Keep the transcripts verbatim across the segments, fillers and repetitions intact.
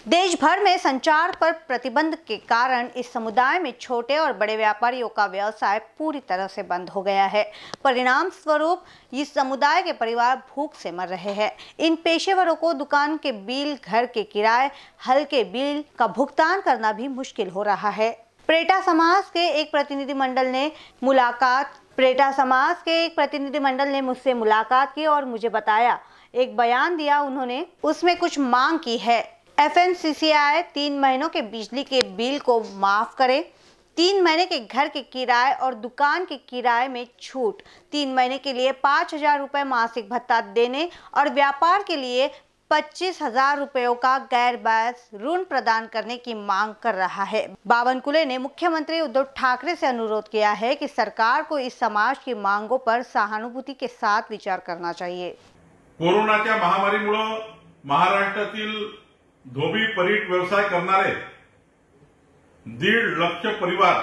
देश भर में संचार पर प्रतिबंध के कारण इस समुदाय में छोटे और बड़े व्यापारियों का व्यवसाय पूरी तरह से बंद हो गया है। परिणाम स्वरूप इस समुदाय के परिवार भूख से मर रहे हैं। इन पेशेवरों को दुकान के बिल, घर के किराए, हल्के बिल का भुगतान करना भी मुश्किल हो रहा है। प्रेटा समाज के एक प्रतिनिधिमंडल ने मुलाकात प्रेटा समाज के एक प्रतिनिधिमंडल ने मुझसे मुलाकात की और मुझे बताया, एक बयान दिया उन्होंने, उसमें कुछ मांग की है। F M C C I तीन महीनों के बिजली के बिल को माफ करे, तीन महीने के घर के किराए और दुकान के किराए में छूट, तीन महीने के लिए पाँच हजार रुपये मासिक भत्ता देने और व्यापार के लिए पच्चीस हजार रुपयों का गैर ब्याज ऋण प्रदान करने की मांग कर रहा है। बावनकुले ने मुख्यमंत्री उद्धव ठाकरे से अनुरोध किया है कि सरकार को इस समाज की मांगों पर सहानुभूति के साथ विचार करना चाहिए। कोरोनाच्या महामारीमुळे महाराष्ट्रातील धोबी परीट व्यवसाय करणारे दीड लक्ष परिवार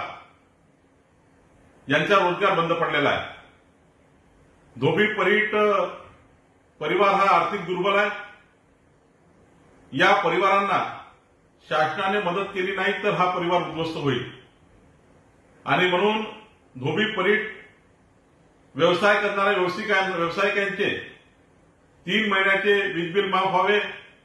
यांचा रोजगार बंद पडलेला आहे। धोबी परीट परिवार हा आर्थिक दुर्बल आहे। या परिवारांना शासनाने मदत केली नाही तर हा परिवार उद्ध्वस्त होईल आणि म्हणून धोबी परीट व्यवसाय करणाऱ्या व्यावसायिकांचे तीन महिन्याचे वीज बिल माफ व्हावे,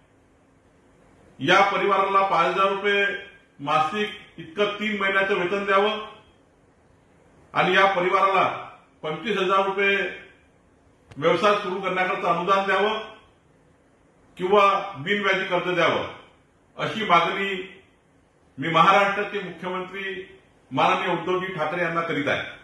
या परिवाराला पाच हजार रुपये मासिक इतकं तीन महिन्याचं वेतन द्यावं आणि या परिवाराला पंचवीस हजार रुपये व्यवसाय सुरू करण्याकरता अनुदान द्यावं किंवा बिनव्याजी कर्ज द्यावं, अशी मागणी मी महाराष्ट्राचे मुख्यमंत्री माननीय उद्धवजी ठाकरे यांना करीत आहे।